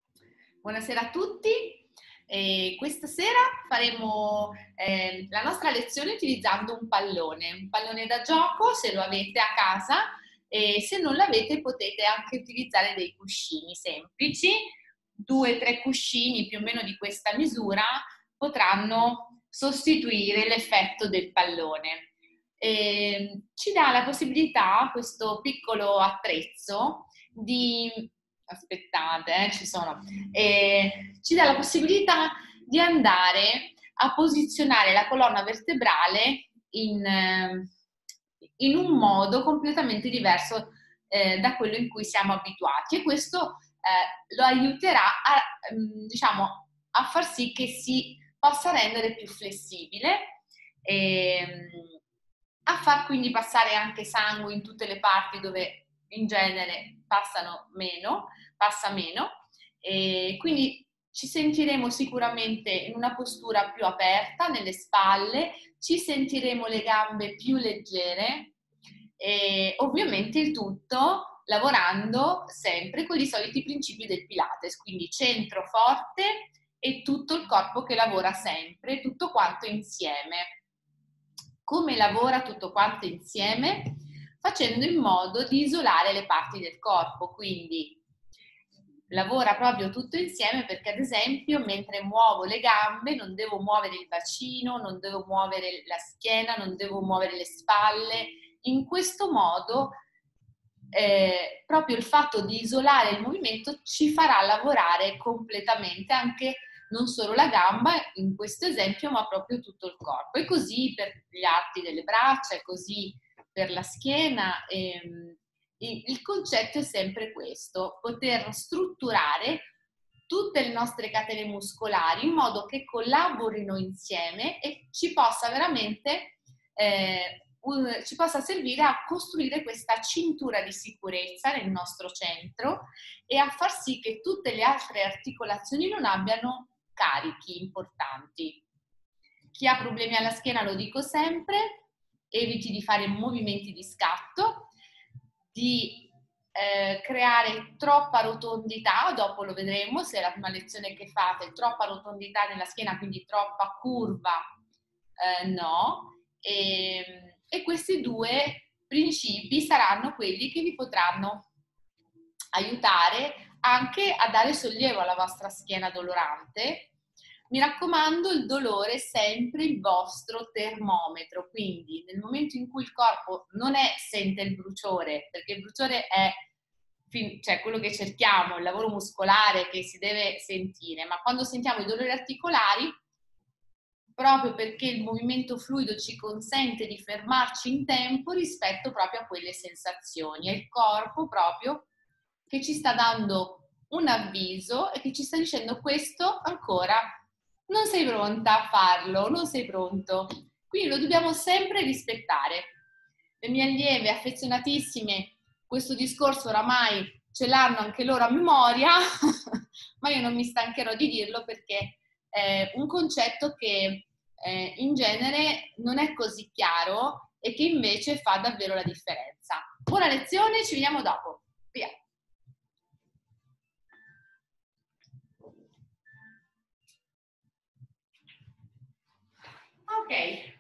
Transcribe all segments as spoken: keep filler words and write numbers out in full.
Buonasera a tutti. E questa sera faremo eh, la nostra lezione utilizzando un pallone, un pallone da gioco se lo avete a casa, e se non l'avete potete anche utilizzare dei cuscini semplici, due o tre cuscini più o meno di questa misura potranno sostituire l'effetto del pallone. E ci dà la possibilità, questo piccolo attrezzo, di aspettate, eh, ci sono, eh, ci dà la possibilità di andare a posizionare la colonna vertebrale in, eh, in un modo completamente diverso eh, da quello in cui siamo abituati, e questo eh, lo aiuterà a, diciamo, a far sì che si possa rendere più flessibile, e a far quindi passare anche sangue in tutte le parti dove in genere passano meno, passa meno, e quindi ci sentiremo sicuramente in una postura più aperta nelle spalle, ci sentiremo le gambe più leggere, e ovviamente il tutto lavorando sempre con i soliti principi del Pilates, quindi centro forte e tutto il corpo che lavora sempre, tutto quanto insieme. Come lavora tutto quanto insieme? Facendo in modo di isolare le parti del corpo, quindi lavora proprio tutto insieme, perché ad esempio mentre muovo le gambe non devo muovere il bacino, non devo muovere la schiena, non devo muovere le spalle. In questo modo eh, proprio il fatto di isolare il movimento ci farà lavorare completamente anche non solo la gamba in questo esempio, ma proprio tutto il corpo. E così per gli arti delle braccia, e così per la schiena. Ehm, il concetto è sempre questo: poter strutturare tutte le nostre catene muscolari in modo che collaborino insieme e ci possa veramente eh, un, ci possa servire a costruire questa cintura di sicurezza nel nostro centro e a far sì che tutte le altre articolazioni non abbiano carichi importanti. Chi ha problemi alla schiena, lo dico sempre, eviti di fare movimenti di scatto, di eh, creare troppa rotondità, dopo lo vedremo se è la prima lezione che fate, troppa rotondità nella schiena, quindi troppa curva, eh, no. E, e questi due principi saranno quelli che vi potranno aiutare anche a dare sollievo alla vostra schiena dolorante. Mi raccomando, il dolore è sempre il vostro termometro, quindi nel momento in cui il corpo non è, sente il bruciore, perché il bruciore è cioè quello che cerchiamo, il lavoro muscolare che si deve sentire, ma quando sentiamo i dolori articolari, proprio perché il movimento fluido ci consente di fermarci in tempo rispetto proprio a quelle sensazioni, è il corpo proprio che ci sta dando un avviso e che ci sta dicendo: questo ancora non sei pronta a farlo, non sei pronto. Quindi lo dobbiamo sempre rispettare. Le mie allieve affezionatissime questo discorso oramai ce l'hanno anche loro a memoria, ma io non mi stancherò di dirlo perché è un concetto che eh, in genere non è così chiaro e che invece fa davvero la differenza. Buona lezione, ci vediamo dopo. Via. Ok.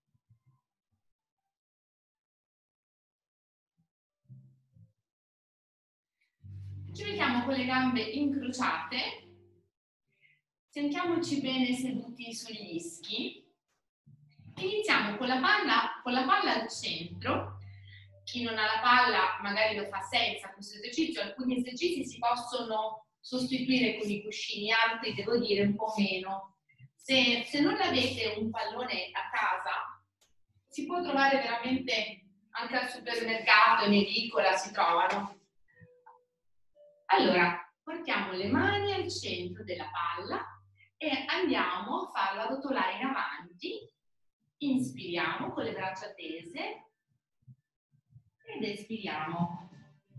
Ci mettiamo con le gambe incrociate, sentiamoci bene seduti sugli ischi. Iniziamo con la palla, con la palla al centro. Chi non ha la palla magari lo fa senza questo esercizio. Alcuni esercizi si possono sostituire con i cuscini, altri devo dire un po' meno. Se, se non avete un pallone a casa, si può trovare veramente anche al supermercato, in edicola si trovano. Allora, portiamo le mani al centro della palla e andiamo a farla rotolare in avanti. Inspiriamo con le braccia tese ed espiriamo.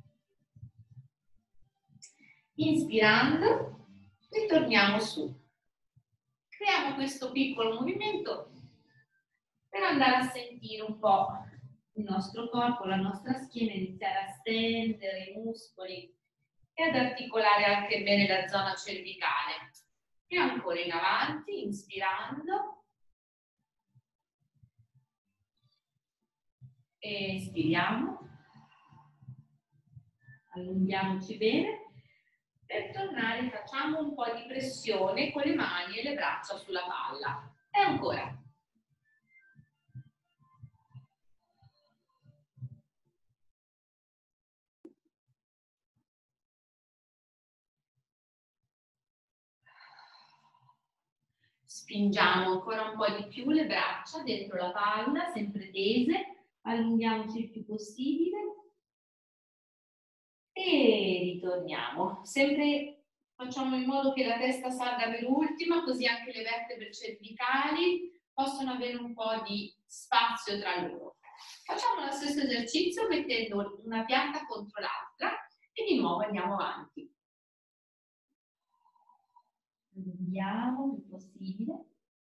Inspirando, ritorniamo su. Creiamo questo piccolo movimento per andare a sentire un po' il nostro corpo, la nostra schiena, iniziare a stendere i muscoli e ad articolare anche bene la zona cervicale. E ancora in avanti, inspirando. Espiriamo. Allunghiamoci bene. Per tornare facciamo un po' di pressione con le mani e le braccia sulla palla. E ancora. Spingiamo ancora un po' di più le braccia dentro la palla, sempre tese, allunghiamoci il più possibile e ritorniamo. Sempre facciamo in modo che la testa salga per ultima, così anche le vertebre cervicali possono avere un po' di spazio tra loro. Facciamo lo stesso esercizio mettendo una pianta contro l'altra e di nuovo andiamo avanti. Allunghiamo il possibile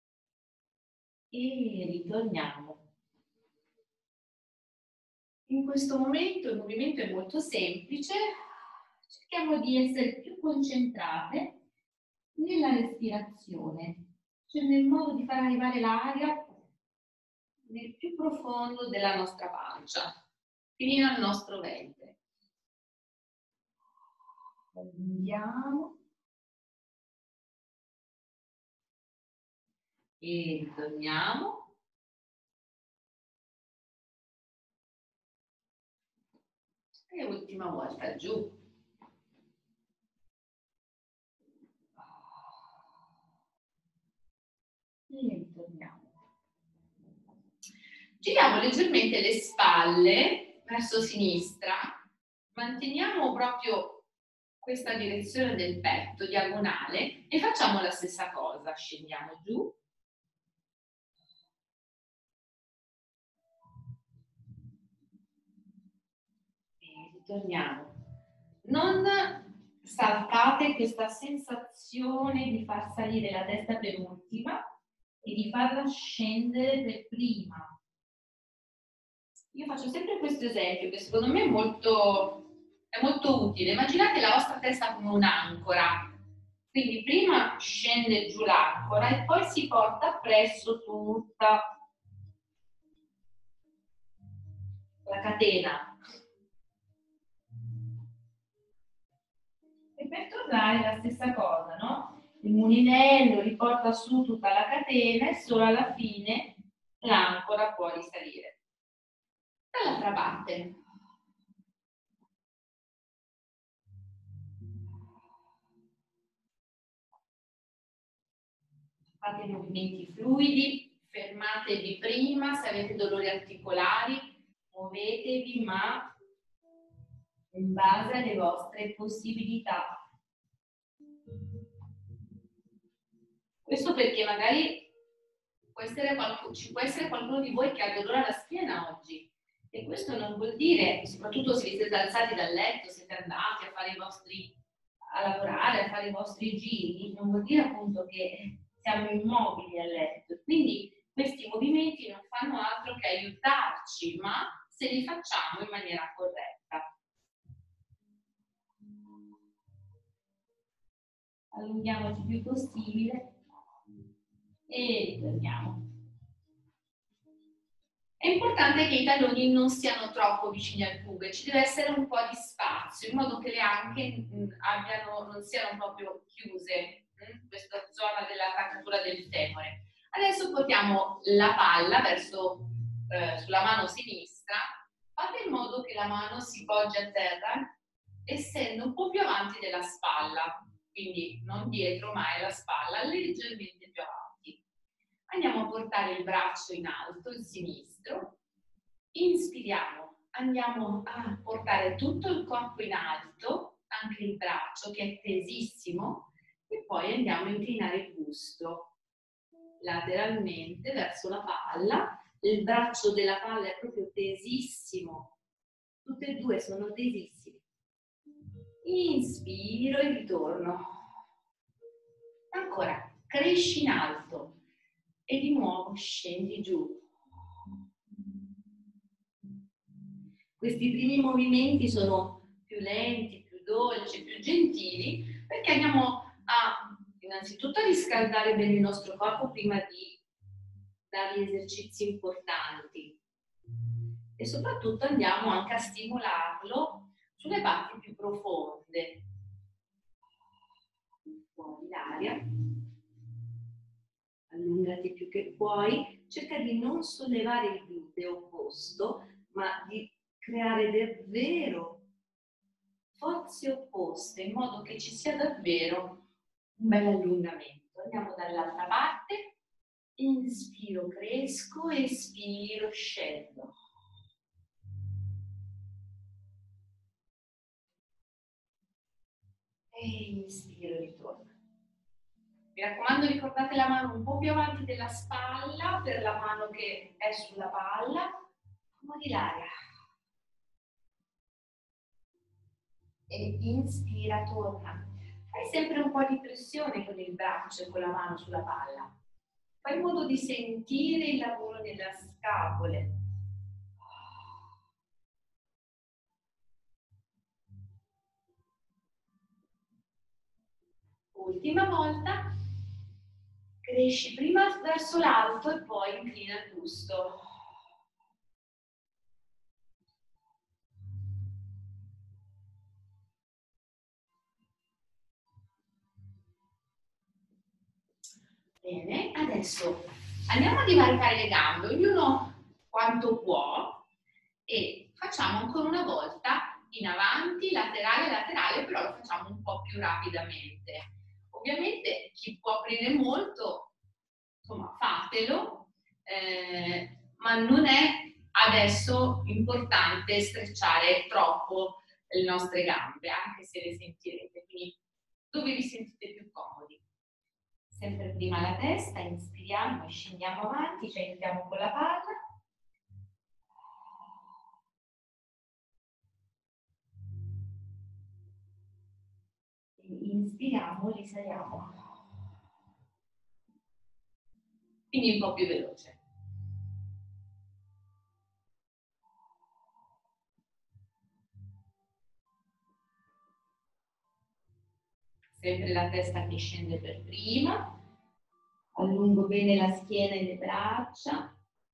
e ritorniamo. In questo momento il movimento è molto semplice, cerchiamo di essere più concentrate nella respirazione, cioè nel modo di far arrivare l'aria nel più profondo della nostra pancia, fino al nostro ventre. Allunghiamo e ritorniamo. E ultima volta giù. E ritorniamo. Giriamo leggermente le spalle verso sinistra, manteniamo proprio questa direzione del petto, diagonale, e facciamo la stessa cosa. Scendiamo giù. E ritorniamo. Non saltate questa sensazione di far salire la testa per ultima e di farla scendere per prima. Io faccio sempre questo esempio che secondo me è molto, è molto utile. Immaginate la vostra testa come un'ancora. Quindi prima scende giù l'ancora e poi si porta appresso tutta la catena. E per tornare la stessa cosa, no? Il mulinello riporta su tutta la catena e solo alla fine l'ancora può risalire. Dall'altra parte. Fate movimenti fluidi, fermatevi prima, se avete dolori articolari, muovetevi ma in base alle vostre possibilità. Questo perché magari può essere qualcuno, ci può essere qualcuno di voi che ha dolore alla schiena oggi e questo non vuol dire, soprattutto se vi siete alzati dal letto, siete andati a fare i vostri, a lavorare, a fare i vostri giri, non vuol dire appunto che siamo immobili a letto. Quindi questi movimenti non fanno altro che aiutarci, ma se li facciamo in maniera corretta. Allunghiamoci il più possibile e ritorniamo. È importante che i talloni non siano troppo vicini al pube, ci deve essere un po' di spazio, in modo che le anche abbiano, non siano proprio chiuse, mh, questa zona dell'attaccatura del femore. Adesso portiamo la palla verso, eh, sulla mano sinistra, fate in modo che la mano si poggi a terra, essendo un po' più avanti della spalla, quindi non dietro ma è la spalla, leggermente più avanti. Andiamo a portare il braccio in alto, il sinistro, inspiriamo, andiamo a portare tutto il corpo in alto, anche il braccio che è tesissimo, e poi andiamo a inclinare il busto lateralmente verso la palla, il braccio della palla è proprio tesissimo, tutte e due sono tesissimi. Inspiro e ritorno. Ancora, cresci in alto. E di nuovo scendi giù. Questi primi movimenti sono più lenti, più dolci, più gentili, perché andiamo a innanzitutto a riscaldare bene il nostro corpo prima di dare gli esercizi importanti e soprattutto andiamo anche a stimolarlo sulle parti più profonde. Fuori l'aria, allungati più che puoi, cerca di non sollevare il gluteo opposto, ma di creare davvero forze opposte in modo che ci sia davvero un bel allungamento. Andiamo dall'altra parte, inspiro, cresco, espiro, scendo. E inspiro, ritorno. Mi raccomando, ricordate la mano un po' più avanti della spalla per la mano che è sulla palla. Fuori l'aria. E inspira, torna. Fai sempre un po' di pressione con il braccio e con la mano sulla palla. Fai in modo di sentire il lavoro delle scapole. Ultima volta. Cresci prima verso l'alto e poi inclina il busto. Bene, adesso andiamo a divaricare le gambe, ognuno quanto può, e facciamo ancora una volta in avanti, laterale, laterale, però lo facciamo un po' più rapidamente. Ovviamente chi può aprire molto, insomma, fatelo, eh, ma non è adesso importante strecciare troppo le nostre gambe, anche se le sentirete, quindi dove vi sentite più comodi. Sempre prima la testa, inspiriamo e scendiamo avanti, cioè entriamo con la palla. Inspiriamo, risaliamo. Quindi un po' più veloce. Sempre la testa che scende per prima. Allungo bene la schiena e le braccia.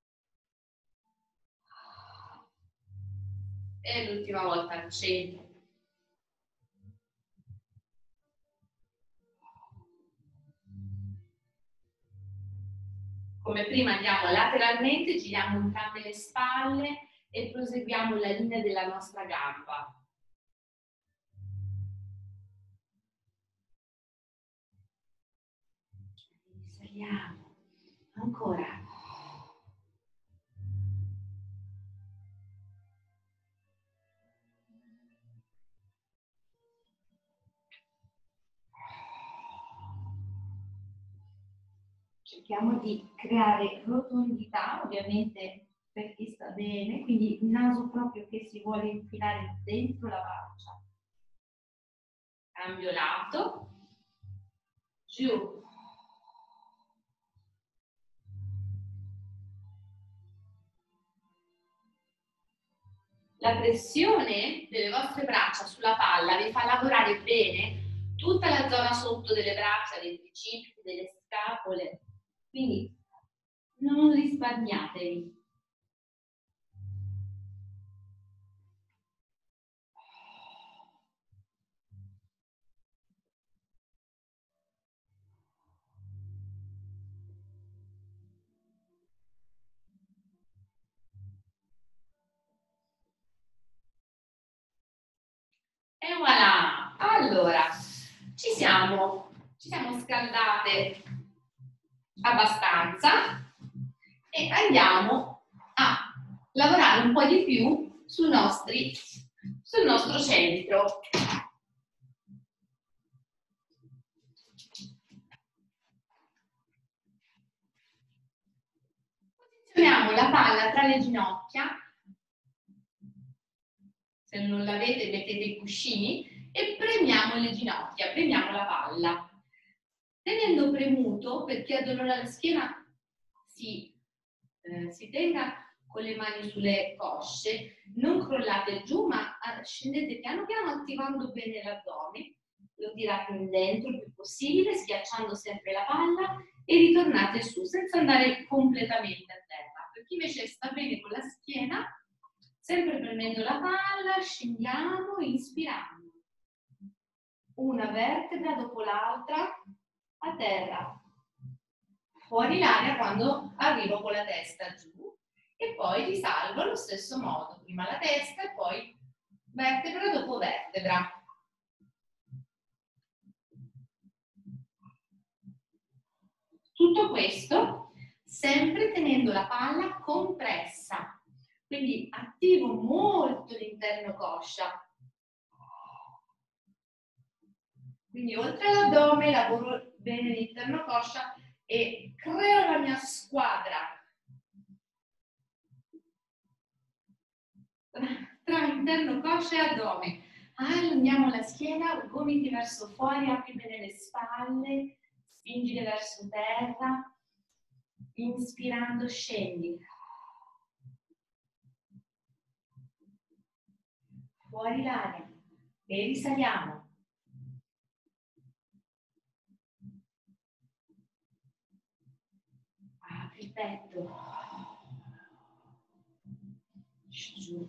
E l'ultima volta al centro. Come prima andiamo lateralmente, giriamo entrambe le spalle e proseguiamo la linea della nostra gamba. Risaliamo. Ancora. Cerchiamo di creare rotondità, ovviamente per chi sta bene, quindi il naso proprio che si vuole infilare dentro la pancia. Cambio lato, giù. La pressione delle vostre braccia sulla palla vi fa lavorare bene tutta la zona sotto delle braccia, dei tricipiti, delle scapole. Quindi non risparmiatevi. E voilà! Allora, ci siamo, ci siamo scaldate abbastanza e andiamo a lavorare un po' di più sul, nostri, sul nostro centro. Posizioniamo la palla tra le ginocchia, se non l'avete mettete i cuscini e premiamo le ginocchia, premiamo la palla. Tenendo premuto, per chi ha dolore alla schiena, si, eh, si tenga con le mani sulle cosce, non crollate giù, ma scendete piano piano attivando bene l'addome, lo tirate in dentro il più possibile, schiacciando sempre la palla e ritornate su, senza andare completamente a terra. Per chi invece sta bene con la schiena, sempre premendo la palla, scendiamo, inspirando. Una vertebra dopo l'altra a terra. Fuori l'aria quando arrivo con la testa giù e poi risalgo allo stesso modo. Prima la testa e poi vertebra dopo vertebra. Tutto questo sempre tenendo la palla compressa, quindi attivo molto l'interno coscia. Quindi oltre all'addome lavoro bene l'interno coscia e creo la mia squadra tra interno coscia e addome. Allungiamo la schiena, gomiti verso fuori, apri bene le spalle, spingile verso terra, inspirando scendi. Fuori l'aria e risaliamo. Apri il petto. Giù.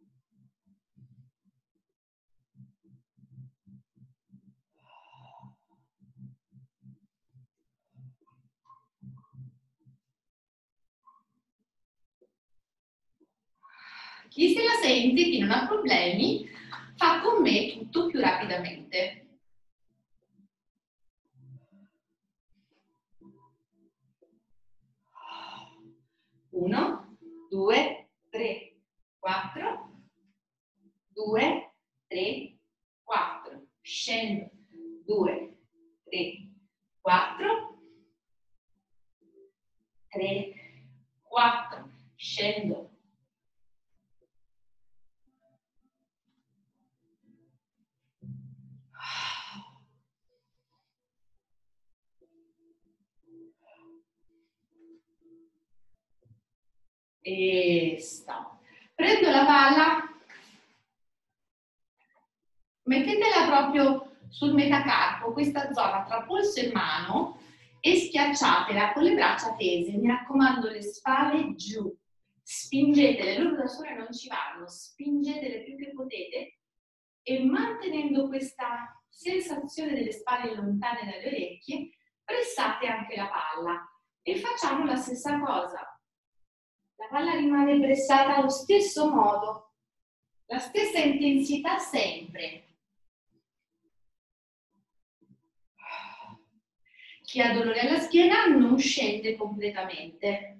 Chi se la sente, chi non ha problemi, fa con me tutto più rapidamente. Uno, due, tre, quattro, due, tre, quattro, scendo, due, tre, quattro, tre, quattro, scendo. E stop. Prendo la palla, mettetela proprio sul metacarpo, questa zona tra polso e mano, e schiacciatela con le braccia tese. Mi raccomando, le spalle giù. Spingetele, loro da sole non ci vanno, spingetele più che potete e mantenendo questa sensazione delle spalle lontane dalle orecchie, pressate anche la palla e facciamo la stessa cosa. La palla rimane pressata allo stesso modo, la stessa intensità sempre. Chi ha dolore alla schiena non scende completamente.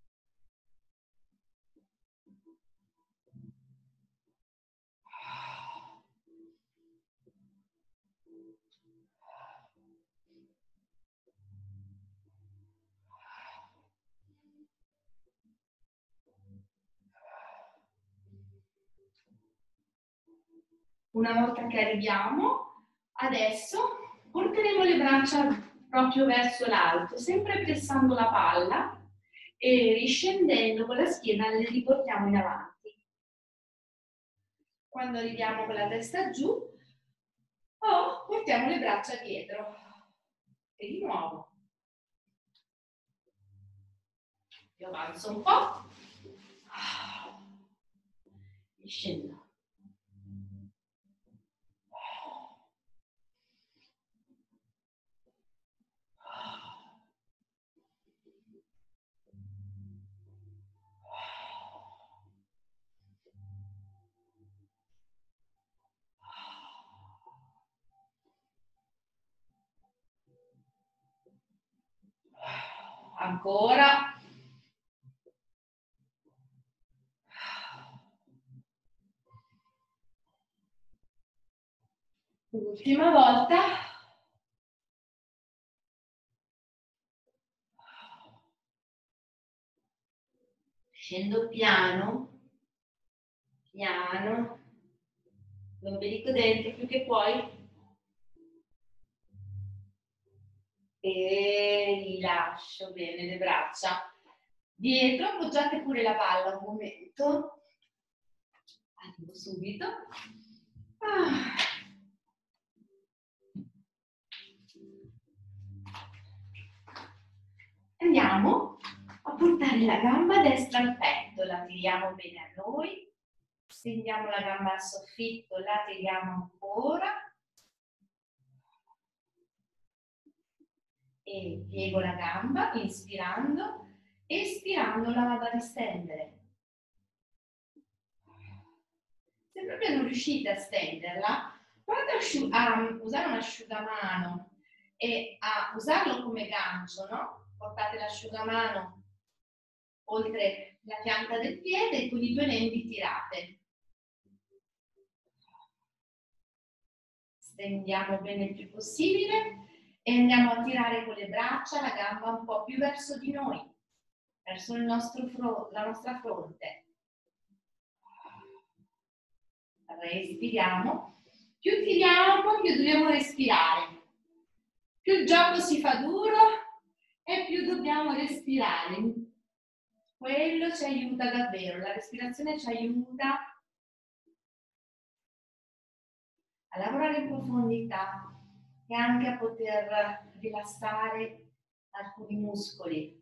Una volta che arriviamo, adesso porteremo le braccia proprio verso l'alto, sempre pressando la palla e riscendendo con la schiena le riportiamo in avanti. Quando arriviamo con la testa giù, oh, portiamo le braccia dietro. E di nuovo. Io avanzo un po'. E scendo. Ancora. Ultima volta. Scendo piano, piano, l'ombelico dentro più che puoi. E rilascio bene le braccia. Dietro, appoggiate pure la palla un momento. Arrivo subito. Ah. Andiamo a portare la gamba destra al petto, la tiriamo bene a noi, stendiamo la gamba al soffitto, la tiriamo ancora e piego la gamba, inspirando, espirando la vado a distendere. Se proprio non riuscite a stenderla, provate a, a usare un asciugamano e a usarlo come gancio, no? Portate l'asciugamano oltre la pianta del piede e con i due lembi tirate. Stendiamo bene il più possibile e andiamo a tirare con le braccia la gamba un po' più verso di noi, verso il nostro fro- la nostra fronte. Respiriamo. Più tiriamo, più dobbiamo respirare. Più il gioco si fa duro e più dobbiamo respirare. Quello ci aiuta davvero, la respirazione ci aiuta a lavorare in profondità e anche a poter rilassare alcuni muscoli.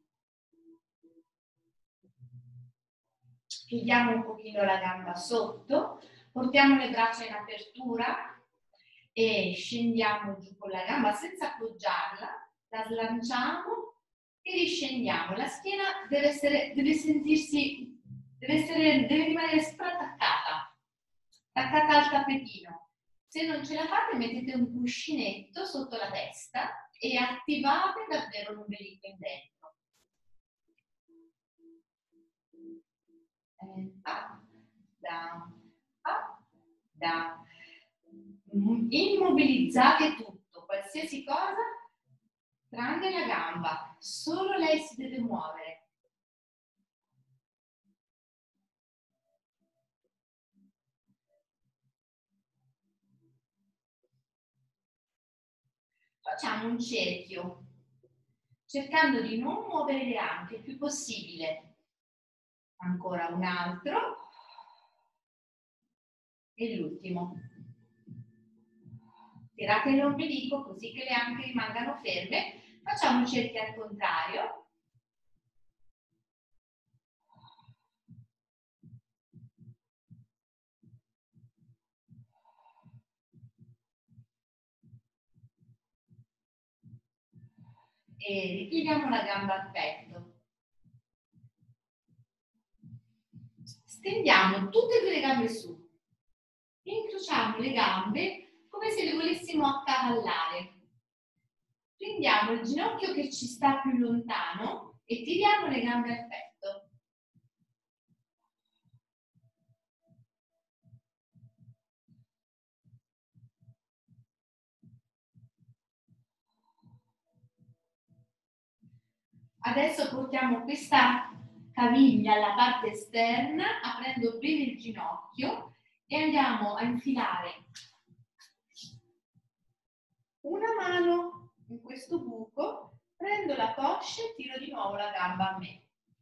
Chiudiamo un pochino la gamba sotto, portiamo le braccia in apertura e scendiamo giù con la gamba senza appoggiarla, la slanciamo e riscendiamo. La schiena deve, essere, deve sentirsi, deve, essere, deve rimanere sempre attaccata, attaccata al tappetino. Se non ce la fate mettete un cuscinetto sotto la testa e attivate davvero l'ombelico in dentro. Up, down, up, down. Immobilizzate tutto, qualsiasi cosa, tranne la gamba, solo lei si deve muovere. Facciamo un cerchio, cercando di non muovere le anche il più possibile. Ancora un altro. E l'ultimo. Tirate l'ombelico così che le anche rimangano ferme. Facciamo un cerchio al contrario. E ripieghiamo la gamba al petto. Stendiamo tutte e due le gambe su. Incrociamo le gambe come se le volessimo accavallare. Prendiamo il ginocchio che ci sta più lontano e tiriamo le gambe al petto. Adesso portiamo questa caviglia alla parte esterna, aprendo bene il ginocchio e andiamo a infilare una mano in questo buco, prendo la coscia e tiro di nuovo la gamba a me.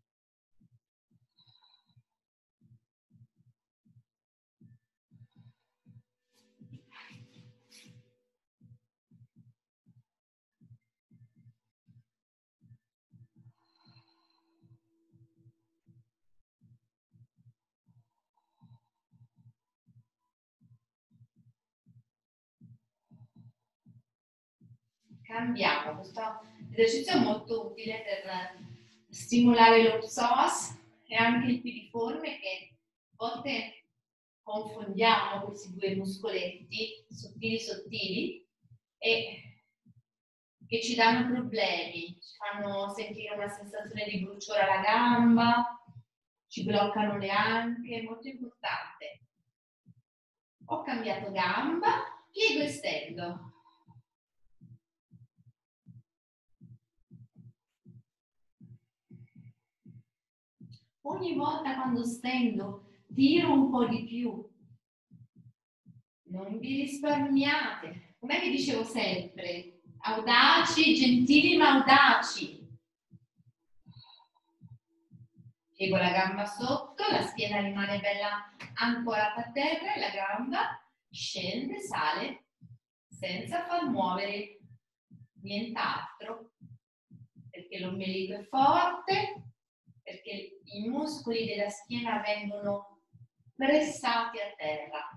Cambiamo, questo esercizio è molto utile per stimolare lo psoas e anche il piriforme, che a volte confondiamo questi due muscoletti sottili sottili e che ci danno problemi, ci fanno sentire una sensazione di bruciore alla gamba, ci bloccano le anche, è molto importante. Ho cambiato gamba, piego e stendo. Ogni volta quando stendo tiro un po' di più. Non vi risparmiate. Come vi dicevo sempre, audaci, gentili ma audaci. Piego la gamba sotto, la schiena rimane bella ancorata a terra e la gamba scende, sale senza far muovere nient'altro, perché l'ombelico è forte, perché i muscoli della schiena vengono pressati a terra.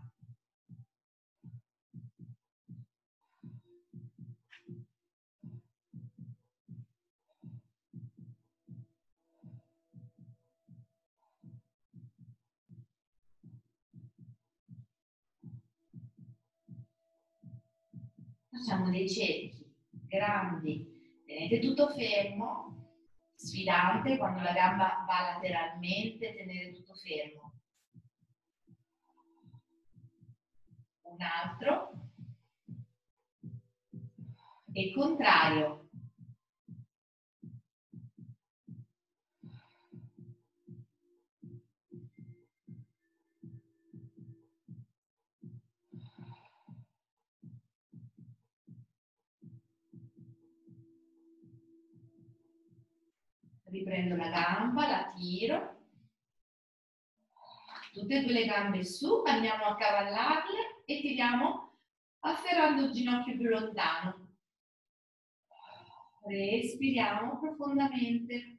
Facciamo dei cerchi grandi, tenete tutto fermo, sfidante quando la gamba va lateralmente, tenere tutto fermo. Un altro. E contrario. Riprendo la gamba, la tiro, tutte e due le gambe su, andiamo a cavallarle e tiriamo afferrando il ginocchio più lontano. Respiriamo profondamente.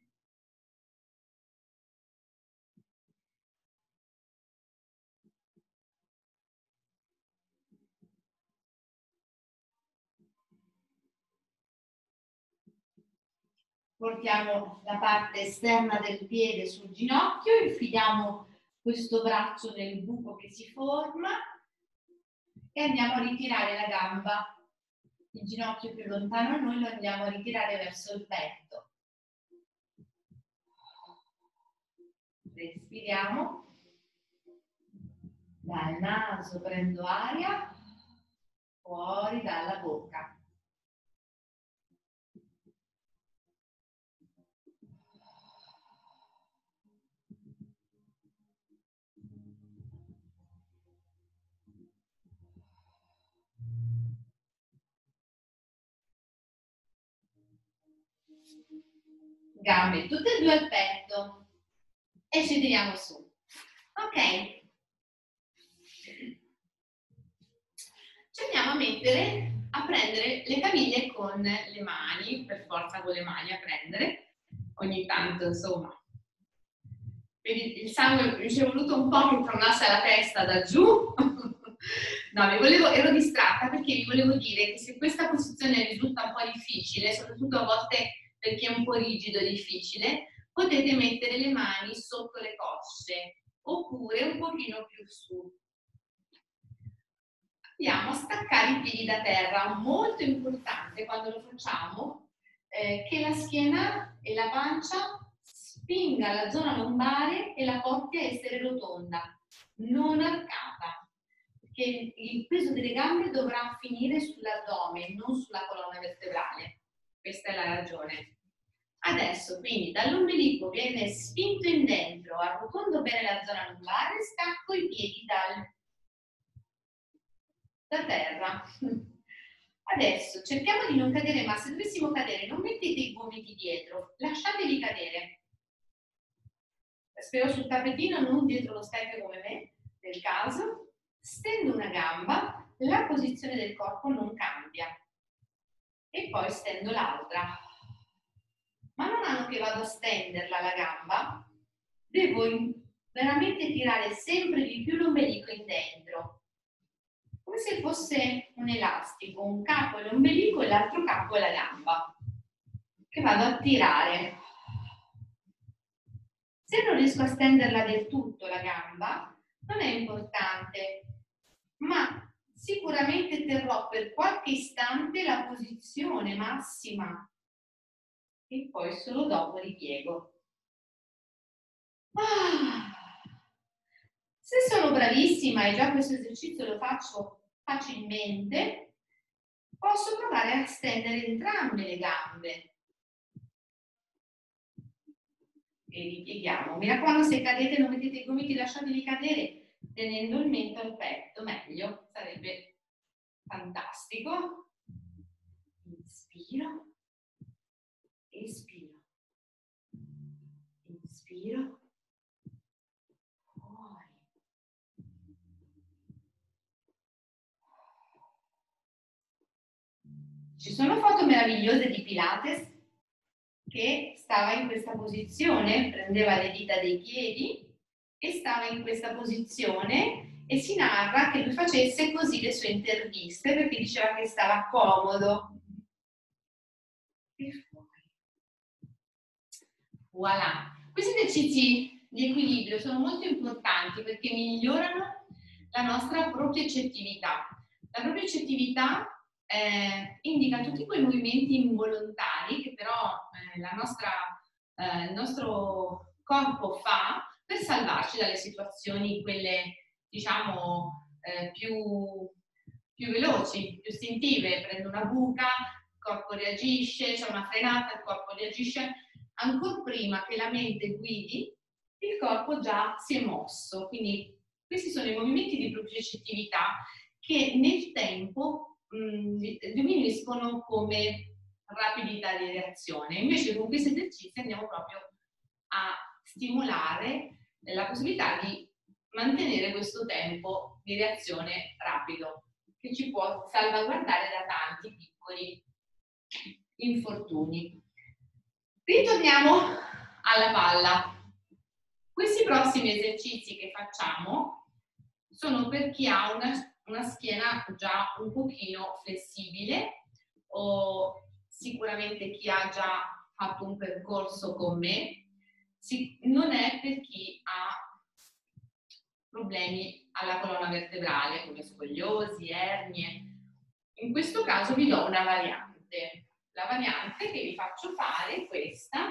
Portiamo la parte esterna del piede sul ginocchio, infidiamo questo braccio nel buco che si forma e andiamo a ritirare la gamba, il ginocchio più lontano a noi lo andiamo a ritirare verso il petto. Respiriamo. Dal naso prendo aria, fuori dalla bocca. Gambe tutte e due al petto e ci tiriamo su. Ok. Ci andiamo a mettere, a prendere le caviglie con le mani, per forza con le mani a prendere, ogni tanto insomma. Quindi il sangue mi ci è voluto un po' che tornasse alla testa da giù. No, mi volevo, ero distratta perché vi volevo dire che se questa posizione risulta un po' difficile, soprattutto a volte perché è un po' rigido e difficile, potete mettere le mani sotto le cosce oppure un pochino più su. Andiamo a staccare i piedi da terra, molto importante quando lo facciamo, eh, che la schiena e la pancia spinga la zona lombare e la porti a essere rotonda, non arcata, perché il peso delle gambe dovrà finire sull'addome, non sulla colonna vertebrale. Questa è la ragione. Adesso, quindi, dall'ombelico viene spinto in dentro, arrotondo bene la zona lombare, stacco i piedi dal da terra. Adesso cerchiamo di non cadere, ma se dovessimo cadere non mettete i gomiti dietro, lasciateli cadere. Spero sul tappetino, non dietro lo specchio come me, nel caso. Stendo una gamba, la posizione del corpo non cambia. E poi stendo l'altra. Man mano che vado a stenderla la gamba, devo veramente tirare sempre di più l'ombelico in dentro. Come se fosse un elastico, un capo è l'ombelico e l'altro capo è la gamba, che vado a tirare. Se non riesco a stenderla del tutto la gamba, non è importante, ma sicuramente terrò per qualche istante la posizione massima e poi solo dopo ripiego. Ah. Se sono bravissima e già questo esercizio lo faccio facilmente, posso provare a stendere entrambe le gambe. E ripieghiamo. Mi raccomando, se cadete non mettete i gomiti, lasciateli cadere tenendo il mento al petto, meglio, sarebbe fantastico. Inspiro, espiro, inspiro, Ci sono foto meravigliose di Pilates che stava in questa posizione, prendeva le dita dei piedi e stava in questa posizione e si narra che lui facesse così le sue interviste perché diceva che stava comodo. E fuori. Voilà. Questi esercizi di equilibrio sono molto importanti perché migliorano la nostra propriocettività. La propriocettività eh, indica tutti quei movimenti involontari che però eh, la nostra, eh, il nostro corpo fa per salvarci dalle situazioni, quelle diciamo eh, più, più veloci, più istintive. Prendo una buca, il corpo reagisce, c'è una frenata, il corpo reagisce. Ancora prima che la mente guidi, il corpo già si è mosso. Quindi questi sono i movimenti di propriocettività che nel tempo mh, diminuiscono come rapidità di reazione. Invece con questi esercizi andiamo proprio a stimolare la possibilità di mantenere questo tempo di reazione rapido, che ci può salvaguardare da tanti piccoli infortuni. Ritorniamo alla palla. Questi prossimi esercizi che facciamo sono per chi ha una, una schiena già un pochino flessibile o sicuramente chi ha già fatto un percorso con me. Si, non è per chi ha problemi alla colonna vertebrale come scoliosi, ernie. In questo caso vi do una variante. La variante che vi faccio fare è questa,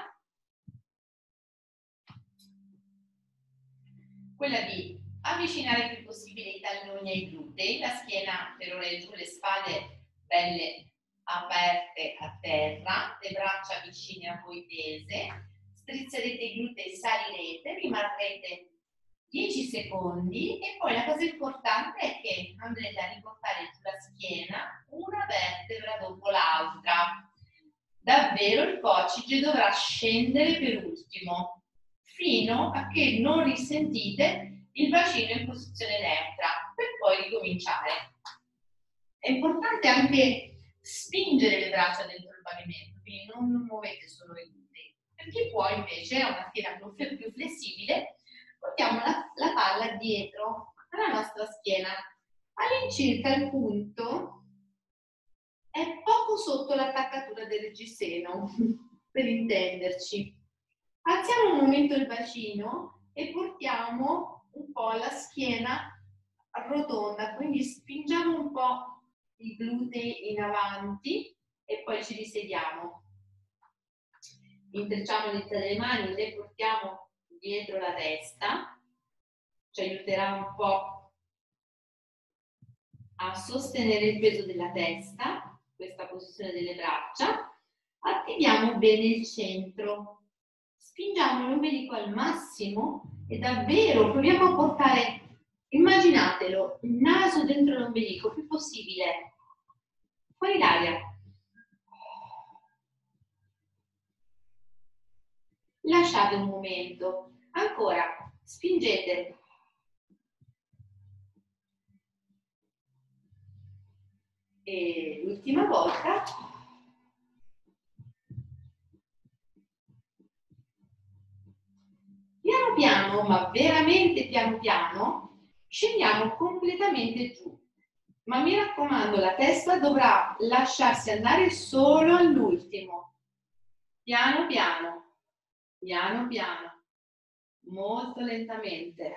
quella di avvicinare il più possibile i talloni ai glutei, la schiena per ora è giù, le spalle belle aperte a terra, le braccia vicine a voi tese, strizzerete i glutei, salirete, rimarrete dieci secondi e poi la cosa importante è che andrete a riportare sulla schiena una vertebra dopo l'altra. Davvero il coccige dovrà scendere per ultimo, fino a che non risentite il bacino in posizione neutra, per poi ricominciare. È importante anche spingere le braccia dentro il pavimento, quindi non muovete solo i glutei. Per chi può invece ha una schiena più flessibile, portiamo la, la palla dietro alla nostra schiena, all'incirca il punto è poco sotto l'attaccatura del reggiseno, per intenderci. Alziamo un momento il bacino e portiamo un po' la schiena rotonda, quindi spingiamo un po' i glutei in avanti e poi ci risediamo. Intrecciamo le dita delle mani, le portiamo dietro la testa, ci aiuterà un po' a sostenere il peso della testa, questa posizione delle braccia. Attiviamo bene il centro, spingiamo l'ombelico al massimo e davvero proviamo a portare, immaginatelo, il naso dentro l'ombelico, più possibile, fuori l'aria. Lasciate un momento, ancora, spingete. E l'ultima volta. Piano piano, ma veramente piano piano, scendiamo completamente giù. Ma mi raccomando, la testa dovrà lasciarsi andare solo all'ultimo. Piano piano, piano piano, molto lentamente.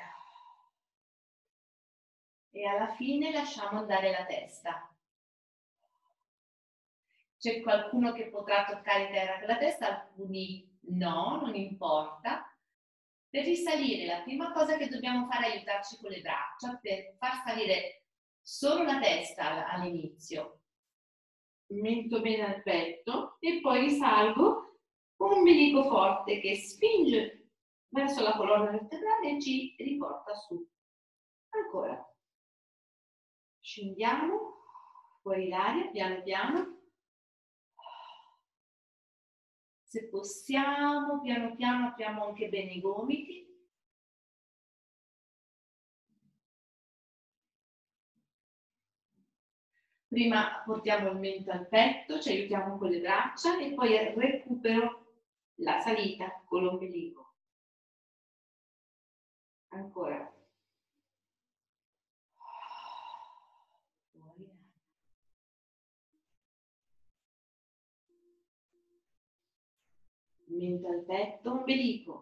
E alla fine lasciamo andare la testa. C'è qualcuno che potrà toccare terra con la testa, alcuni no, non importa. Per risalire, la prima cosa che dobbiamo fare è aiutarci con le braccia per far salire solo la testa all'inizio. Metto bene al petto e poi risalgo con un ombelico forte che spinge verso la colonna vertebrale e ci riporta su. Ancora. Scendiamo fuori l'aria, piano piano. Se possiamo, piano piano apriamo anche bene i gomiti. Prima portiamo il mento al petto, ci aiutiamo con le braccia e poi recupero la salita con l'ombelico. Ancora. Mento al petto, ombelico.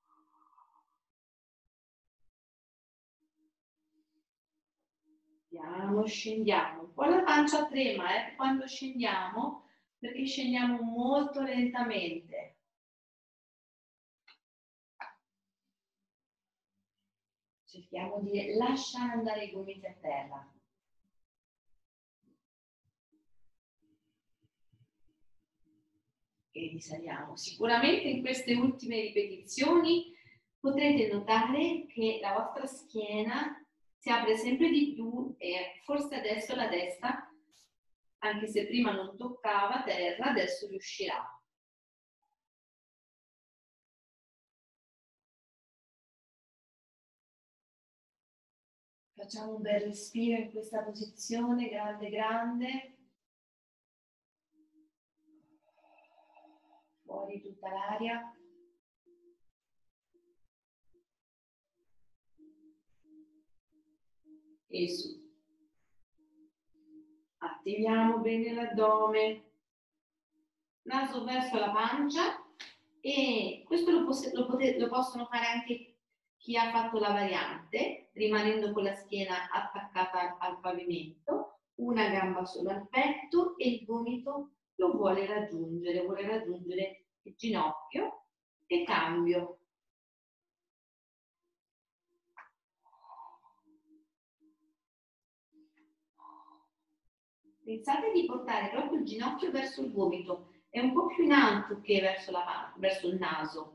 Piano, scendiamo. Un po' la pancia trema eh, quando scendiamo, perché scendiamo molto lentamente. Cerchiamo di lasciare andare i gomiti a terra. E risaliamo. Sicuramente in queste ultime ripetizioni potrete notare che la vostra schiena si apre sempre di più e forse adesso la destra, anche se prima non toccava terra, adesso riuscirà. Facciamo un bel respiro in questa posizione, grande grande. Fuori tutta l'aria. E su. Attiviamo bene l'addome. Naso verso la pancia. E questo lo, lo, potete, lo possono fare anche chi ha fatto la variante, rimanendo con la schiena attaccata al pavimento, una gamba solo al petto e il gomito lo vuole raggiungere, vuole raggiungere il ginocchio e cambio. Pensate di portare proprio il ginocchio verso il gomito, è un po' più in alto che verso, la, verso il naso.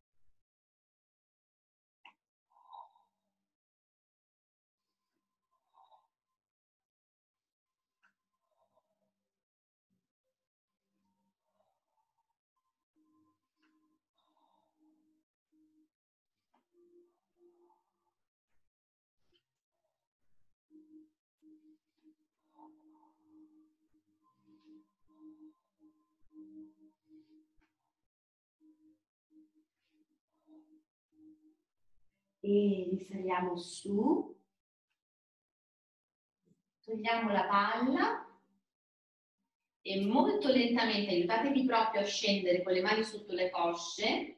E risaliamo su, togliamo la palla e molto lentamente aiutatevi proprio a scendere con le mani sotto le cosce,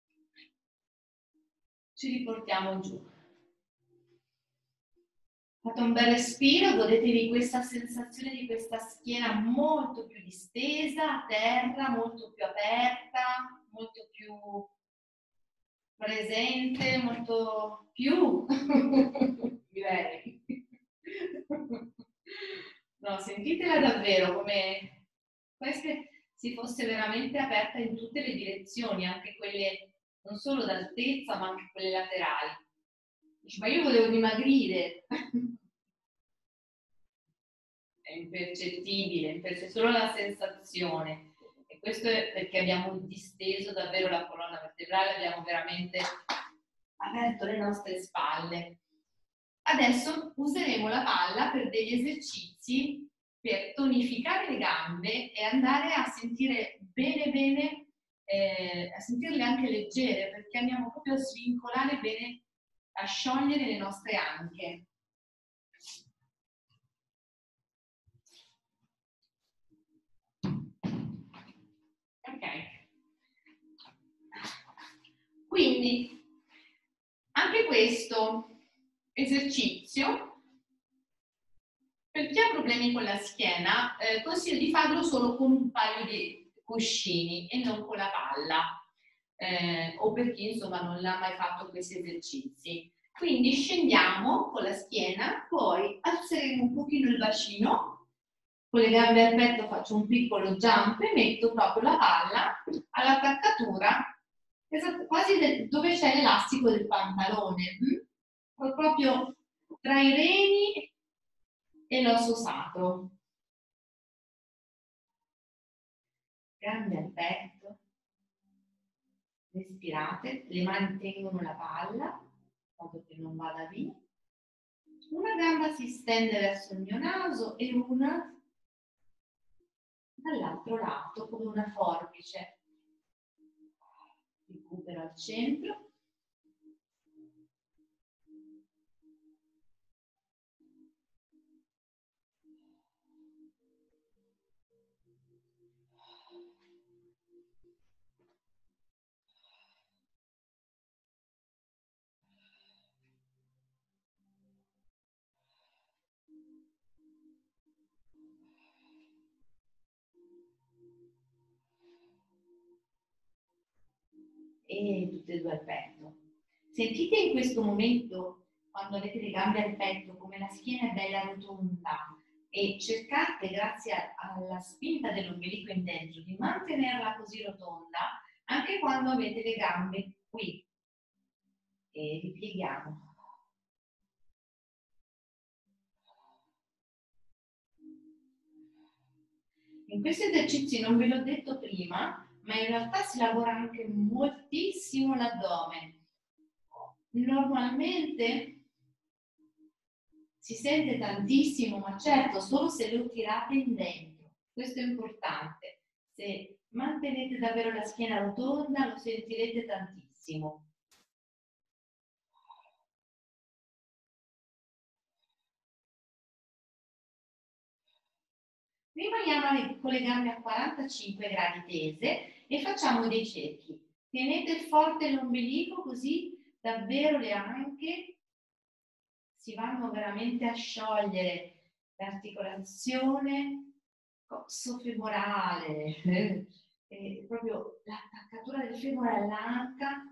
ci riportiamo giù. Fate un bel respiro, godetevi questa sensazione di questa schiena molto più distesa, a terra, molto più aperta, molto più presente, molto più, direi. No, sentitela davvero come queste si fosse veramente aperta in tutte le direzioni, anche quelle non solo d'altezza ma anche quelle laterali. Dici, ma io volevo dimagrire. È impercettibile, è solo la sensazione. E questo è perché abbiamo disteso davvero la colonna vertebrale, abbiamo veramente aperto le nostre spalle. Adesso useremo la palla per degli esercizi per tonificare le gambe e andare a sentire bene bene, eh, a sentirle anche leggere, perché andiamo proprio a svincolare bene, a sciogliere le nostre anche. Ok. Quindi, anche questo esercizio, per chi ha problemi con la schiena, eh, consiglio di farlo solo con un paio di cuscini e non con la palla, eh, o per chi insomma non ha mai fatto questi esercizi. Quindi scendiamo con la schiena, poi alzeremo un pochino il bacino, con le gambe al petto faccio un piccolo jump e metto proprio la palla all'attaccatura, quasi dove c'è l'elastico del pantalone, hm? Proprio tra i reni e l'osso sacro. Gambe al petto, respirate, le mani tengono la palla, in modo che non vada via. Una gamba si stende verso il mio naso e una dall'altro lato come una forbice. Recupero al centro. E tutte e due al petto. Sentite in questo momento, quando avete le gambe al petto, come la schiena è bella rotonda e cercate, grazie alla spinta dell'ombelico in dentro, di mantenerla così rotonda anche quando avete le gambe qui. E ripieghiamo. In questi esercizi non ve l'ho detto prima, ma in realtà si lavora anche moltissimo l'addome. Normalmente si sente tantissimo, ma certo solo se lo tirate in dentro. Questo è importante. Se mantenete davvero la schiena rotonda lo sentirete tantissimo. Rimaniamo con le gambe a quarantacinque gradi tese e facciamo dei cerchi. Tenete forte l'ombelico così davvero le anche si vanno veramente a sciogliere. L'articolazione coxofemorale, eh, proprio l'attaccatura del femore all'anca.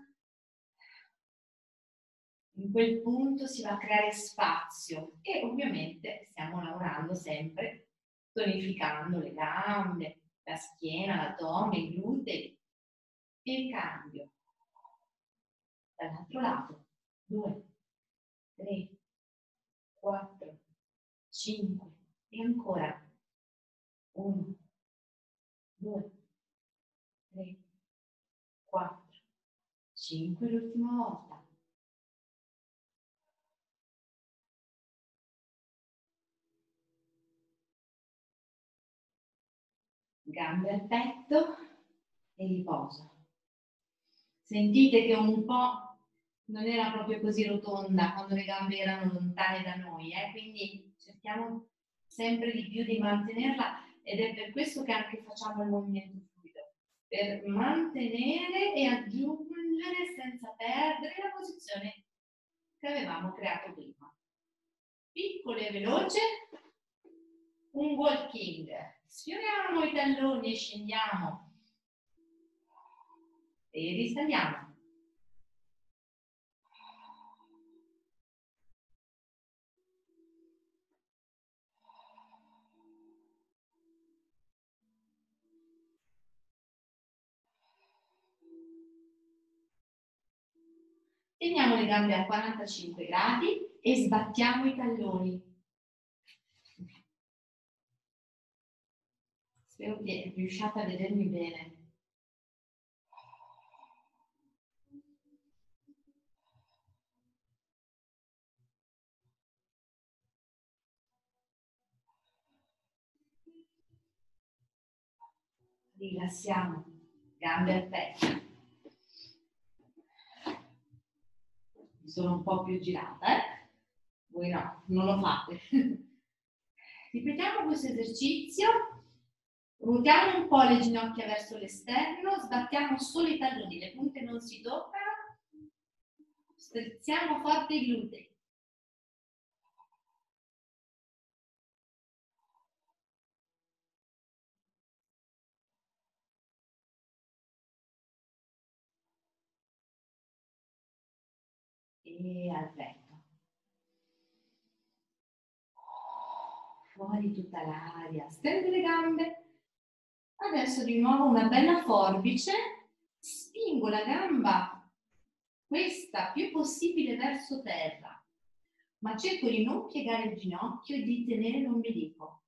In quel punto si va a creare spazio e ovviamente stiamo lavorando sempre tonificando le gambe, la schiena, l'addome, i glutei e cambio. Dall'altro lato, due, tre, quattro, cinque e ancora uno, due, tre, quattro, cinque, l'ultima volta. Gambe al petto e riposo. Sentite che un po' non era proprio così rotonda quando le gambe erano lontane da noi, eh? Quindi cerchiamo sempre di più di mantenerla ed è per questo che anche facciamo il movimento fluido, per mantenere e aggiungere senza perdere la posizione che avevamo creato prima. Piccolo e veloce, un walking. Sfioriamo i talloni e scendiamo. E risaliamo. Teniamo le gambe a quarantacinque gradi e sbattiamo i talloni. Spero che riusciate a vedermi bene. Rilassiamo, gambe al petto. Mi sono un po' più girata, eh? Voi no, non lo fate. Ripetiamo questo esercizio. Ruotiamo un po' le ginocchia verso l'esterno, sbattiamo solo i talloni, le punte non si toccano. Strizziamo forte i glutei. E al petto. Fuori tutta l'aria, stende le gambe. Adesso di nuovo una bella forbice, spingo la gamba, questa più possibile verso terra, ma cerco di non piegare il ginocchio e di tenere l'ombelico.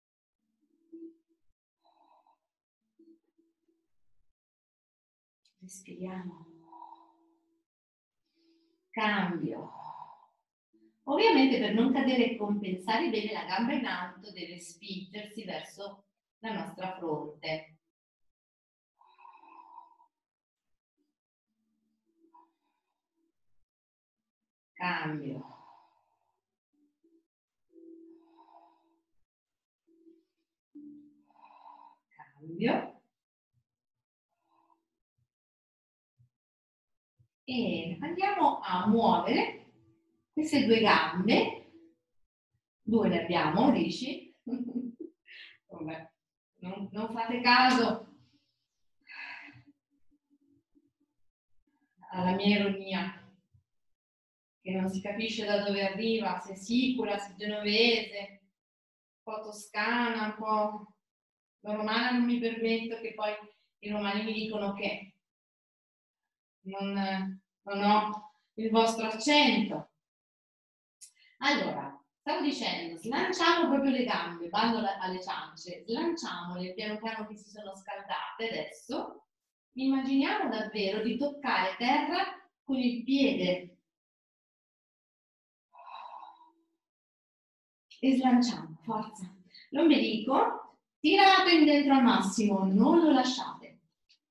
Respiriamo. Cambio. Ovviamente per non cadere e compensare bene la gamba in alto deve spingersi verso la nostra fronte. Cambio. Cambio. E andiamo a muovere queste due gambe. Due ne abbiamo, dici? Vabbè, non, non fate caso alla mia ironia, che non si capisce da dove arriva, se è sicula, se è genovese, un po' toscana, un po' romana. Non mi permetto che poi i romani mi dicono che non, non ho il vostro accento. Allora, stavo dicendo, slanciamo proprio le gambe, bando alle ciance, slanciamole piano piano che si sono scaldate adesso. Immaginiamo davvero di toccare terra con il piede e slanciamo, forza. L'ombelico tirato in dentro al massimo, non lo lasciate.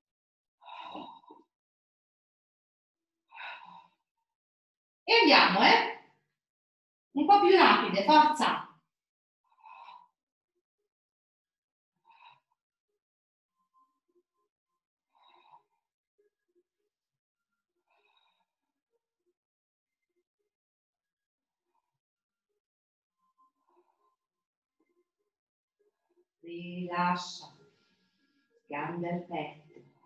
E andiamo, eh? Un po' più rapide, forza. Rilascia, cambia il petto.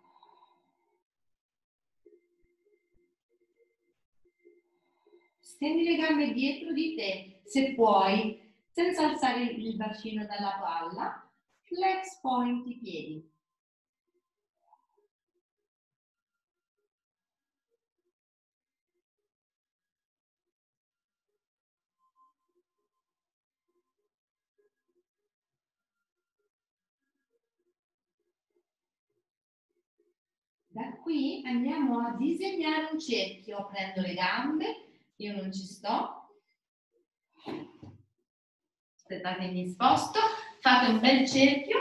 Stendi le gambe dietro di te, se puoi, senza alzare il bacino dalla palla, flex point i piedi. Da qui andiamo a disegnare un cerchio. Prendo le gambe, io non ci sto. Aspettate, mi sposto. Fate un bel cerchio.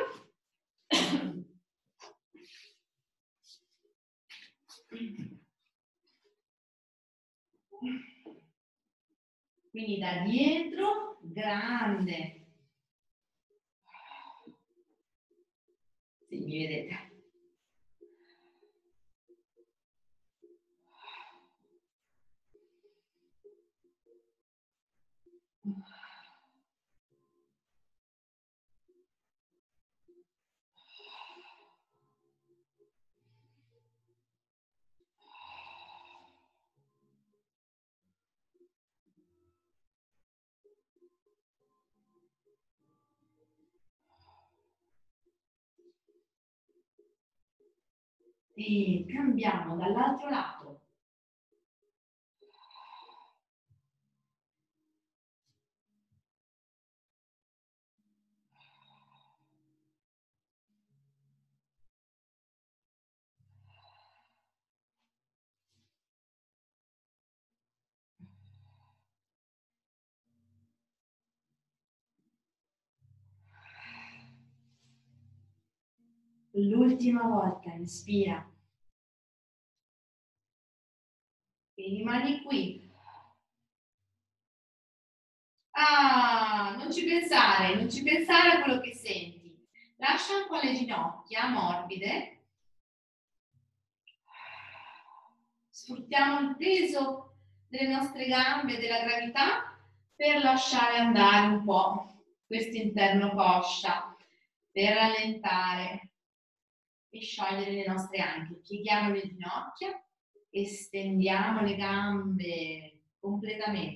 Quindi da dietro, grande. Sì, mi vedete. E cambiamo dall'altro lato. L'ultima volta, inspira. E rimani qui. Ah, non ci pensare, non ci pensare a quello che senti. Lascia un po' le ginocchia morbide. Sfruttiamo il peso delle nostre gambe, della gravità, per lasciare andare un po' questo interno coscia, per rallentare e sciogliere le nostre anche. Pieghiamo le ginocchia, estendiamo le gambe completamente.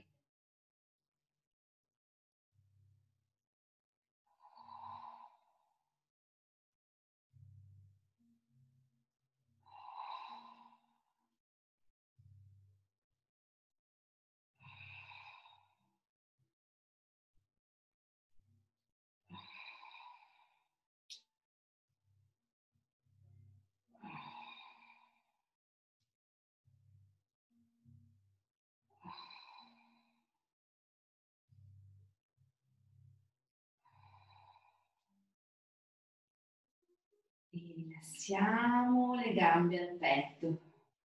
E rilassiamo le gambe al petto.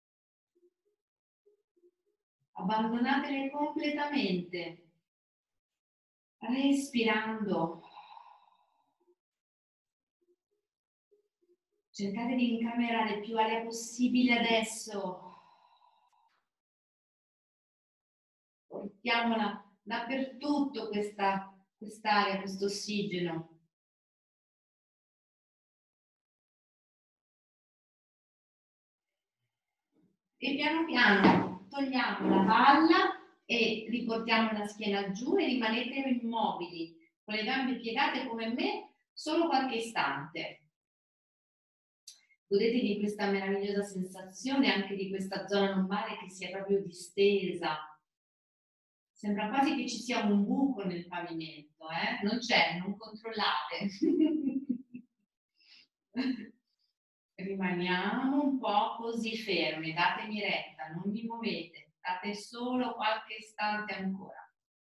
Abbandonatele completamente, respirando. Cercate di incamerare più aria possibile adesso. Portiamola dappertutto questa quest'aria, questo ossigeno. E piano piano togliamo la palla e riportiamo la schiena giù e rimanete immobili, con le gambe piegate come me, solo qualche istante. Godete di questa meravigliosa sensazione, anche di questa zona lombare che si è proprio distesa. Sembra quasi che ci sia un buco nel pavimento, eh? Non c'è, non controllate. Rimaniamo un po' così fermi, datemi retta, non vi muovete, state solo qualche istante ancora.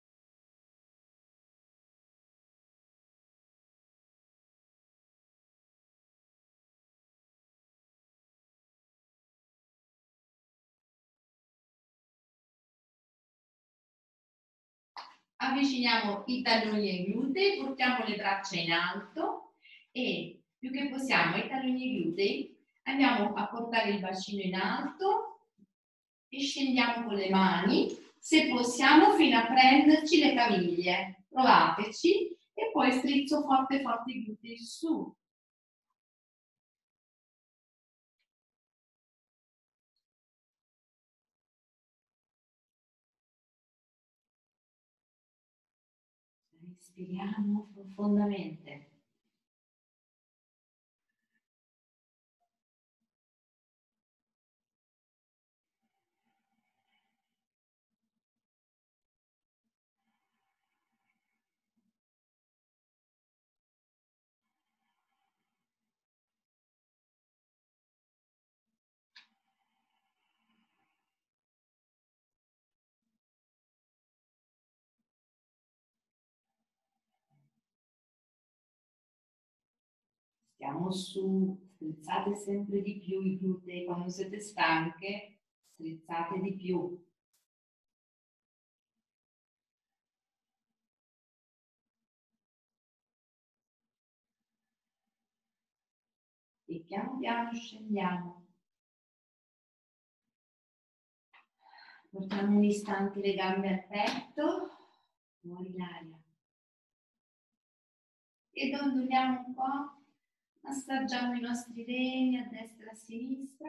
Avviciniamo i talloni ai glutei, portiamo le braccia in alto e più che possiamo i talloni ai glutei andiamo a portare il bacino in alto e scendiamo con le mani, se possiamo fino a prenderci le caviglie. Provateci e poi strizzo forte forte i glutei su. Respiriamo profondamente. Stiamo su, strizzate sempre di più i glutei, quando siete stanche, strizzate di più. E piano piano scendiamo. Portiamo un istante le gambe al petto, fuori l'aria. E dondoliamo un po', massaggiamo i nostri reni a destra e a sinistra.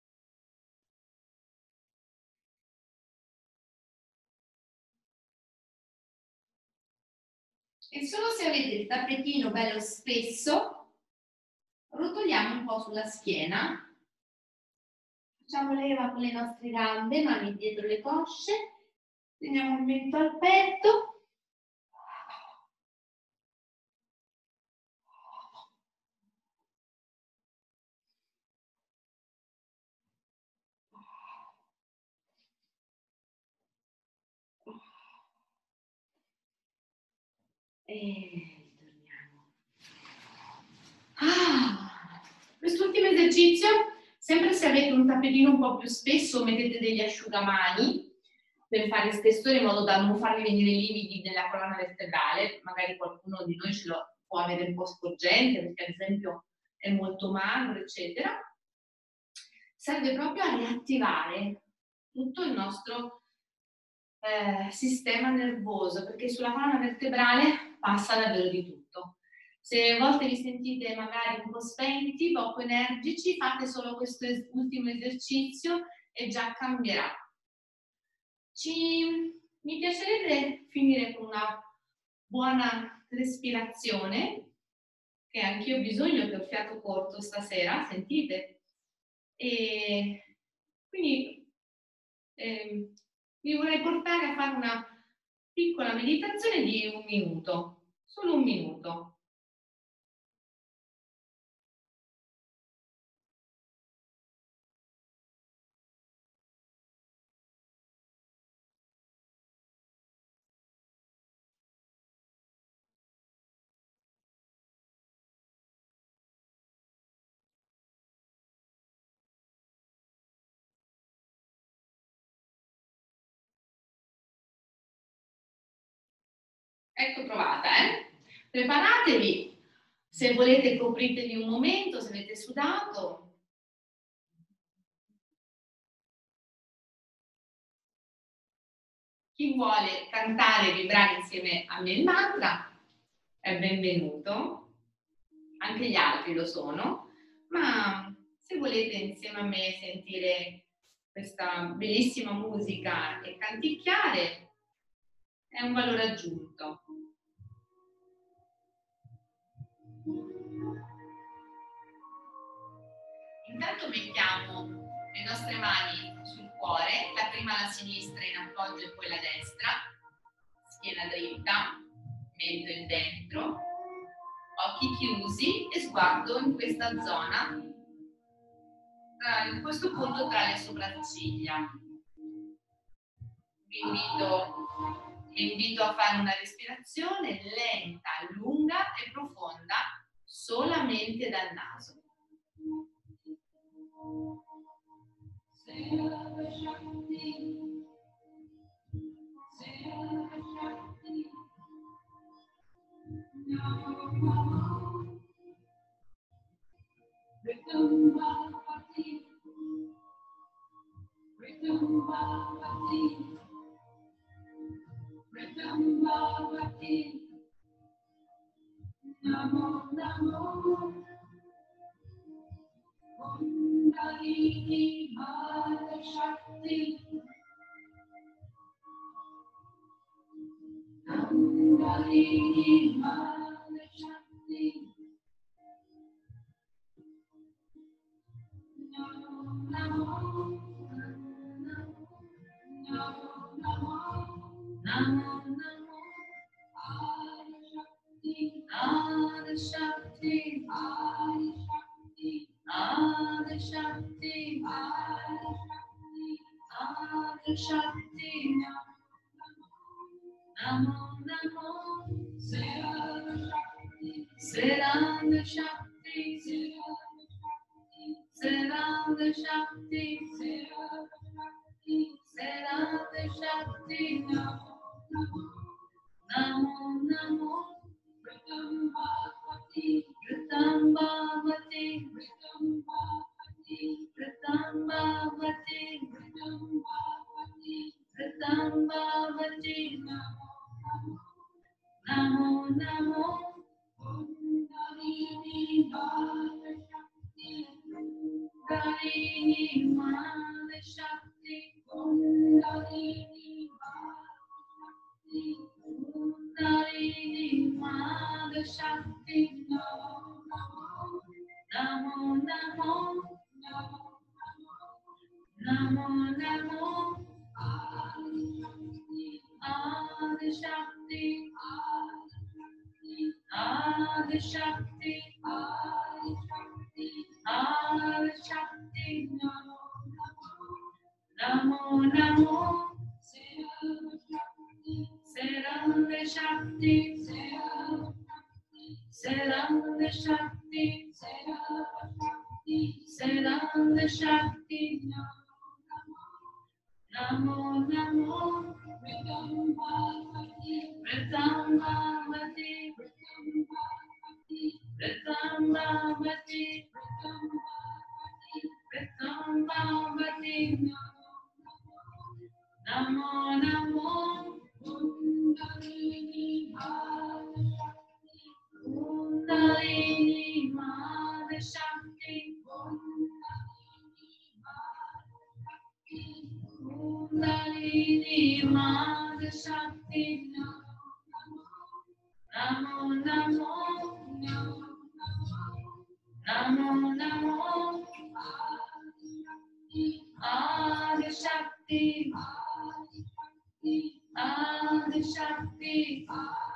E solo se avete il tappetino bello spesso, rotoliamo un po' sulla schiena. Facciamo leva con le nostre gambe, mani dietro le cosce, teniamo il mento al petto. E ritorniamo. Ah, quest'ultimo esercizio, sempre se avete un tappetino un po' più spesso, mettete degli asciugamani per fare spessore in modo da non farvi venire i lividi nella colonna vertebrale. Magari qualcuno di noi ce lo può avere un po' sporgente, perché ad esempio è molto magro, eccetera. Serve proprio a riattivare tutto il nostro eh, sistema nervoso, perché sulla colonna vertebrale passa davvero di tutto. Se a volte vi sentite magari un po' spenti, poco energici, fate solo questo es- ultimo esercizio e già cambierà. Ci, mi piacerebbe finire con una buona respirazione, che anch'io ho bisogno, che ho fiato corto stasera, sentite? E quindi eh, vi vorrei portare a fare una piccola meditazione di un minuto, solo un minuto. Ecco, provata, eh? Preparatevi, se volete copritevi un momento, se avete sudato. Chi vuole cantare e vibrare insieme a me il mantra è benvenuto, anche gli altri lo sono, ma se volete insieme a me sentire questa bellissima musica e canticchiare è un valore aggiunto. Intanto mettiamo le nostre mani sul cuore, la prima la sinistra in appoggio e poi la destra, schiena dritta, mento in dentro, occhi chiusi e sguardo in questa zona, in questo punto tra le sopracciglia. Vi invito, vi invito a fare una respirazione lenta, lunga e profonda solamente dal naso. Namo Namo Kundalini Mahashakti Kundalini Mahashakti Namo Namo Namo Namo Namo Namo Adishakti Adishakti Adishakti Adishakti Adishakti Namo Namo Serashakti Serashakti Serashakti Serashakti Namo Namo Pratambhavati Pratambhavati Pratambhavati Pratambhavati Namo Namo Kundalini Mahashakti Kundalini Mahashakti Kundalini Mahashakti Kundalini Mahashakti Namo Namo Namo Namo Adishakti Adishakti Adishakti Namo Namo Serande Shakti Serande Shakti Serande Shakti Namo Namo Pratambhavati Pratambhavati Pratambhavati Pratambhavati Namo Namo Kundalini Mahashakti Kundalini Mahashakti Kundalini Mahashakti Namo Namo Namo Namo Adishakti Adishakti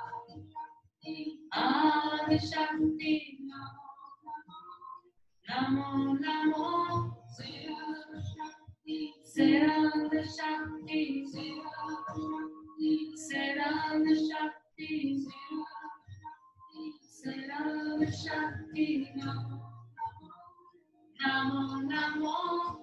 Adishakti Namo Namo Seranda Shakti Seranda Shakti Seranda Shakti Namo Namo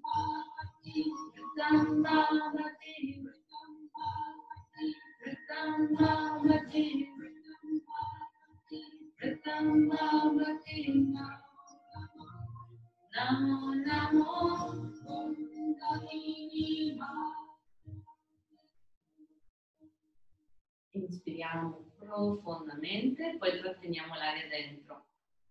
Pratambhavati Pratambhavati Pratambhavati Namo Namo Kundalini Bhava. Inspiriamo profondamente, poi tratteniamo l'aria dentro.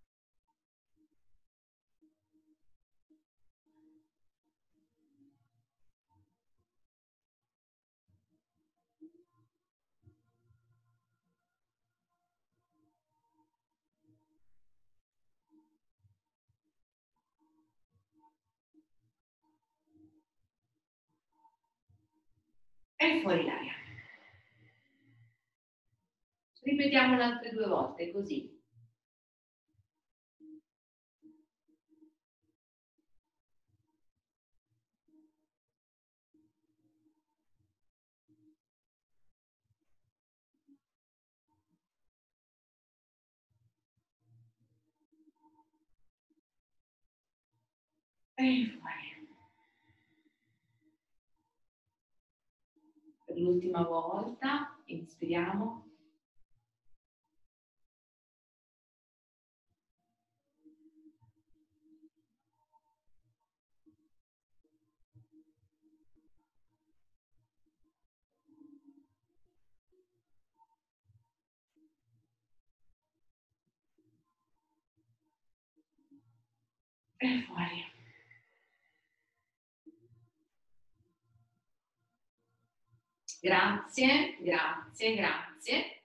E fuori l'aria. Ripetiamolo altre due volte, così. E fuori. Per l'ultima volta, inspiriamo. E fuori. Grazie, grazie, grazie.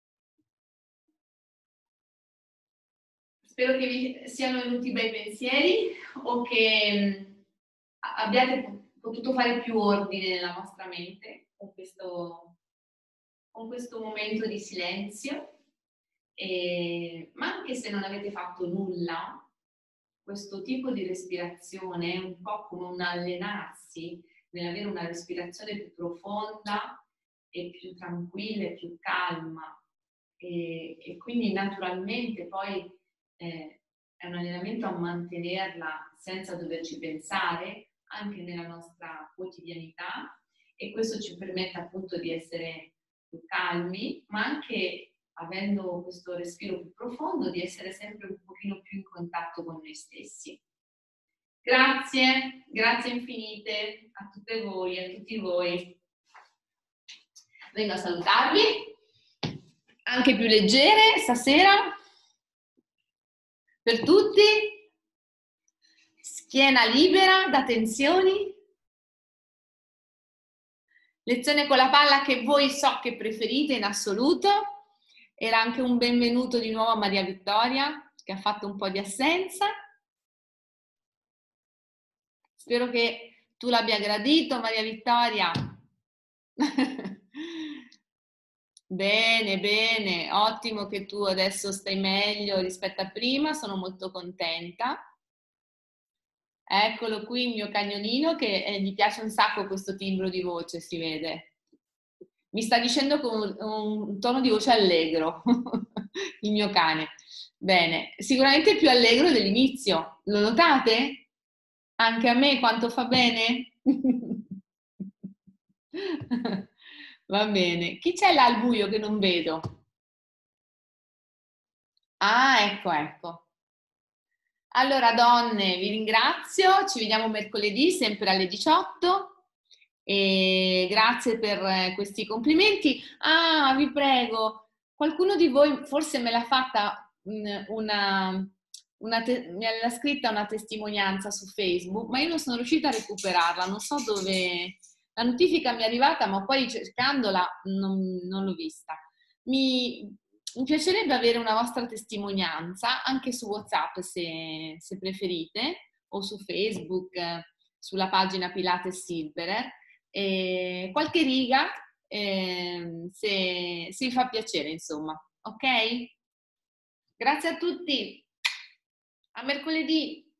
Spero che vi siano venuti bei pensieri o che abbiate potuto fare più ordine nella vostra mente con questo, con questo momento di silenzio. E, ma anche se non avete fatto nulla, questo tipo di respirazione è un po' come un allenarsi nell'avere una respirazione più profonda e più tranquilla e più calma e, e quindi naturalmente poi eh, è un allenamento a mantenerla senza doverci pensare anche nella nostra quotidianità e questo ci permette appunto di essere più calmi ma anche avendo questo respiro più profondo, di essere sempre un pochino più in contatto con noi stessi. Grazie, grazie infinite a tutte voi, a tutti voi. Vengo a salutarvi, anche più leggere stasera, per tutti, schiena libera da tensioni, lezione con la palla che voi so che preferite in assoluto. Era anche un benvenuto di nuovo a Maria Vittoria, che ha fatto un po' di assenza. Spero che tu l'abbia gradito, Maria Vittoria. Bene, bene, ottimo che tu adesso stai meglio rispetto a prima, sono molto contenta. Eccolo qui il mio cagnolino che eh, gli piace un sacco questo timbro di voce, si vede. Mi sta dicendo con un, un tono di voce allegro, il mio cane. Bene, sicuramente più allegro dell'inizio. Lo notate? Anche a me quanto fa bene? Va bene. Chi c'è là al buio che non vedo? Ah, ecco, ecco. Allora, donne, vi ringrazio. Ci vediamo mercoledì, sempre alle diciotto. E grazie per questi complimenti. Ah, vi prego, qualcuno di voi forse me l'ha fatta una, una te, mi l'ha scritta una testimonianza su Facebook, ma io non sono riuscita a recuperarla, non so dove. La notifica mi è arrivata, ma poi cercandola non, non l'ho vista. Mi, mi piacerebbe avere una vostra testimonianza anche su WhatsApp se, se preferite, o su Facebook, sulla pagina Pilates Silverer. Eh, qualche riga eh, se, se vi fa piacere, insomma, ok? Grazie a tutti, a mercoledì.